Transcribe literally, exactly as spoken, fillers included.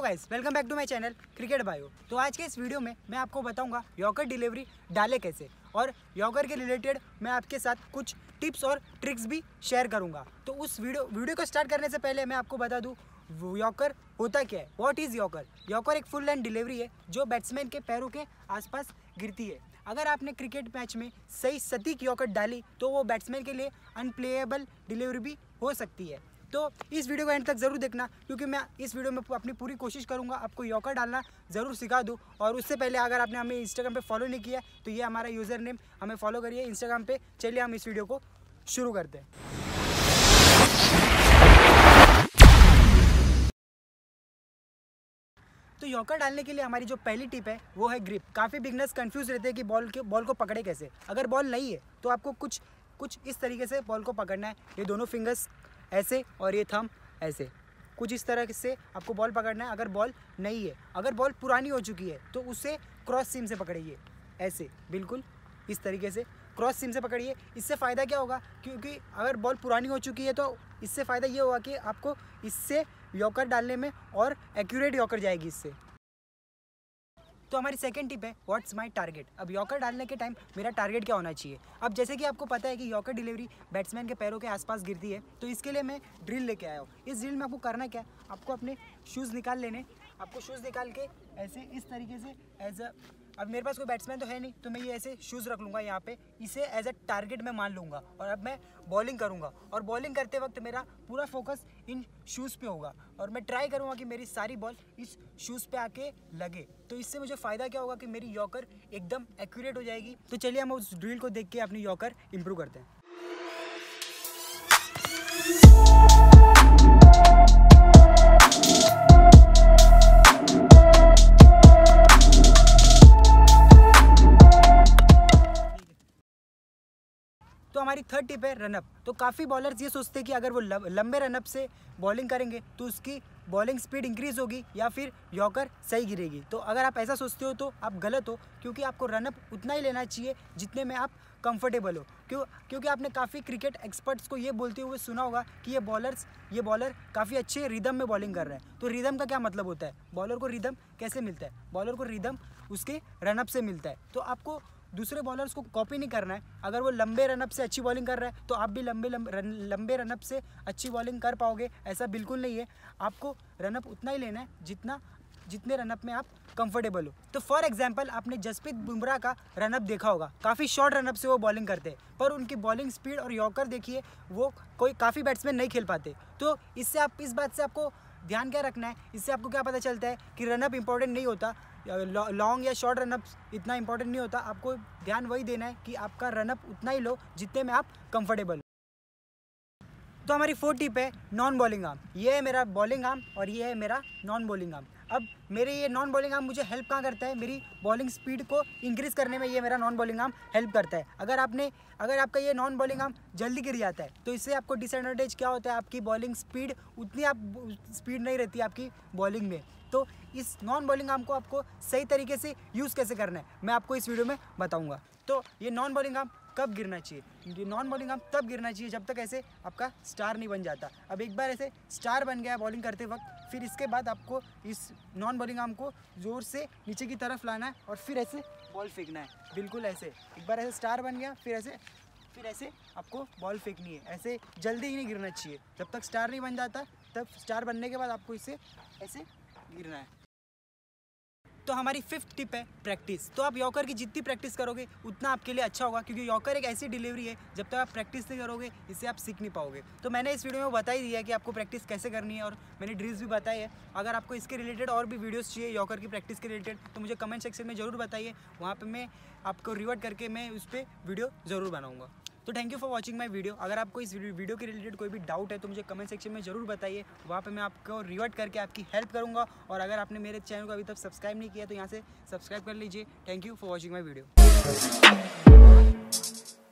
Guys, welcome back to my channel cricket bio. तो आज के इस वीडियो में मैं आपको बताऊंगा यॉर्कर डिलीवरी डाले कैसे, और यॉर्कर के रिलेटेड मैं आपके साथ कुछ टिप्स और ट्रिक्स भी शेयर करूंगा। तो उस वीडियो वीडियो को स्टार्ट करने से पहले मैं आपको बता दूं यॉर्कर होता क्या है। What is yorker? यॉर्कर एक फुल लाइन डिलीवरी है जो बैट्समैन के पैरों के आसपास गिरती है। अगर आपने क्रिकेट मैच में सही सटीक यॉर्कर डाली तो वो बैट्समैन के लिए अनप्लेएबल डिलीवरी भी हो सकती है। तो इस वीडियो को एंड तक ज़रूर देखना, क्योंकि मैं इस वीडियो में अपनी पूरी कोशिश करूंगा आपको यॉर्कर डालना ज़रूर सिखा दूं। और उससे पहले अगर आपने हमें इंस्टाग्राम पे फॉलो नहीं किया तो ये हमारा यूज़र नेम, हमें फॉलो करिए इंस्टाग्राम पे। चलिए हम इस वीडियो को शुरू करते हैं। तो यॉर्कर डालने के लिए हमारी जो पहली टिप है वो है ग्रिप। काफ़ी बिगनर्स कंफ्यूज रहते हैं कि बॉल के बॉल को पकड़े कैसे। अगर बॉल नहीं है तो आपको कुछ कुछ इस तरीके से बॉल को पकड़ना है। ये दोनों फिंगर्स ऐसे और ये थंब ऐसे, कुछ इस तरह से आपको बॉल पकड़ना है। अगर बॉल नहीं है, अगर बॉल पुरानी हो चुकी है तो उसे क्रॉस सीम से पकड़िए, ऐसे बिल्कुल इस तरीके से क्रॉस सीम से पकड़िए। इससे फ़ायदा क्या होगा, क्योंकि अगर बॉल पुरानी हो चुकी है तो इससे फ़ायदा ये होगा कि आपको इससे यॉर्कर डालने में और एक्यूरेट यॉर्कर जाएगी इससे। तो हमारी सेकंड टिप है व्हाट्स माय टारगेट। अब यॉर्कर डालने के टाइम मेरा टारगेट क्या होना चाहिए। अब जैसे कि आपको पता है कि यॉर्कर डिलीवरी बैट्समैन के पैरों के आसपास गिरती है, तो इसके लिए मैं ड्रिल लेके आया हूँ। इस ड्रिल में आपको करना क्या, आपको अपने शूज़ निकाल लेने। आपको शूज़ निकाल के ऐसे इस तरीके से एज अ, अब मेरे पास कोई बैट्समैन तो है नहीं तो मैं ये ऐसे शूज़ रख लूँगा यहाँ पे, इसे एज अ टारगेट मैं मान लूँगा। और अब मैं बॉलिंग करूँगा, और बॉलिंग करते वक्त मेरा पूरा फोकस इन शूज़ पे होगा, और मैं ट्राई करूँगा कि मेरी सारी बॉल इस शूज़ पे आके लगे। तो इससे मुझे फ़ायदा क्या होगा कि मेरी यॉर्कर एकदम एक्यूरेट हो जाएगी। तो चलिए हम उस ड्रिल को देख के अपनी यॉर्कर इम्प्रूव करते हैं। तो हमारी थर्ड टिप है रनअप। तो काफ़ी बॉलर्स ये सोचते हैं कि अगर वो लंबे रनअप से बॉलिंग करेंगे तो उसकी बॉलिंग स्पीड इंक्रीज़ होगी या फिर यॉर्कर सही गिरेगी। तो अगर आप ऐसा सोचते हो तो आप गलत हो, क्योंकि आपको रनअप उतना ही लेना चाहिए जितने में आप कंफर्टेबल हो। क्यों? क्योंकि आपने काफ़ी क्रिकेट एक्सपर्ट्स को ये बोलते हुए सुना होगा कि ये बॉलर्स ये बॉलर काफ़ी अच्छे रिदम में बॉलिंग कर रहे हैं। तो रिदम का क्या मतलब होता है? बॉलर को रिदम कैसे मिलता है? बॉलर को रिदम उसके रनअप से मिलता है। तो आपको दूसरे बॉलर्स को कॉपी नहीं करना है। अगर वो लंबे रनअप से अच्छी बॉलिंग कर रहा है तो आप भी लंबे रन, लंबे रनअप से अच्छी बॉलिंग कर पाओगे, ऐसा बिल्कुल नहीं है। आपको रनअप उतना ही लेना है जितना जितने रनअप में आप कंफर्टेबल हो। तो फॉर एग्जांपल आपने जसप्रीत बुमराह का रनअप देखा होगा, काफ़ी शॉर्ट रनअप से वो बॉलिंग करते हैं, पर उनकी बॉलिंग स्पीड और यॉर्कर देखिए वो कोई काफ़ी बैट्समैन नहीं खेल पाते। तो इससे आप इस बात से आपको ध्यान क्या रखना है, इससे आपको क्या पता चलता है कि रनअप इंपॉर्टेंट नहीं होता, लॉन्ग या शॉर्ट रनअप इतना इंपॉर्टेंट नहीं होता। आपको ध्यान वही देना है कि आपका रनअप उतना ही लो जितने में आप कंफर्टेबल हो। तो हमारी फोर्थ टिप है नॉन बॉलिंग आर्म। ये है मेरा बॉलिंग आर्म और ये है मेरा नॉन बॉलिंग आर्म। अब मेरे ये नॉन बॉलिंग आर्म मुझे हेल्प कहाँ करता है, मेरी बॉलिंग स्पीड को इंक्रीज़ करने में ये मेरा नॉन बॉलिंग आर्म हेल्प करता है। अगर आपने अगर आपका ये नॉन बॉलिंग आर्म जल्दी गिर जाता है तो इससे आपको डिसएडवांटेज क्या होता है, आपकी बॉलिंग स्पीड उतनी आप स्पीड नहीं रहती आपकी बॉलिंग में। तो इस नॉन बॉलिंग आर्म को आपको सही तरीके से यूज़ कैसे करना है मैं आपको इस वीडियो में बताऊँगा। तो ये नॉन बॉलिंग आर्म कब गिरना चाहिए? ये नॉन बॉलिंग आर्म तब गिरना चाहिए जब तक ऐसे आपका स्टार नहीं बन जाता। अब एक बार ऐसे स्टार बन गया बॉलिंग करते वक्त, फिर इसके बाद आपको इस नॉन बॉलिंग आर्म को ज़ोर से नीचे की तरफ लाना है और फिर ऐसे बॉल फेंकना है, बिल्कुल ऐसे। एक बार ऐसे स्टार बन गया फिर ऐसे फिर ऐसे आपको बॉल फेंकनी है। ऐसे जल्दी ही नहीं गिरना चाहिए, जब तक स्टार नहीं बन जाता तब स्टार बनने के बाद आपको इसे ऐसे गिरना है। तो हमारी फिफ्थ टिप है प्रैक्टिस। तो आप यॉर्कर की जितनी प्रैक्टिस करोगे उतना आपके लिए अच्छा होगा, क्योंकि यॉर्कर एक ऐसी डिलीवरी है जब तक आप प्रैक्टिस नहीं करोगे इससे आप सीख नहीं पाओगे। तो मैंने इस वीडियो में बता ही दिया है कि आपको प्रैक्टिस कैसे करनी है, और मैंने ड्रिल्स भी बताई है। अगर आपको इसके रिलेटेड और भी वीडियोस चाहिए यॉर्कर की प्रैक्टिस के रिलेटेड तो मुझे कमेंट सेक्शन में ज़रूर बताइए, वहाँ पर मैं आपको रिवर्ट करके मैं उस पर वीडियो ज़रूर बनाऊँगा। तो thank you for watching my video. अगर आपको इस वीडियो के रिलेटेड कोई भी डाउट है तो मुझे कमेंट सेक्शन में ज़रूर बताइए, वहाँ पे मैं आपको रिवर्ट करके आपकी हेल्प करूँगा। और अगर आपने मेरे चैनल को अभी तक सब्सक्राइब नहीं किया तो यहाँ से सब्सक्राइब कर लीजिए। Thank you for watching my video.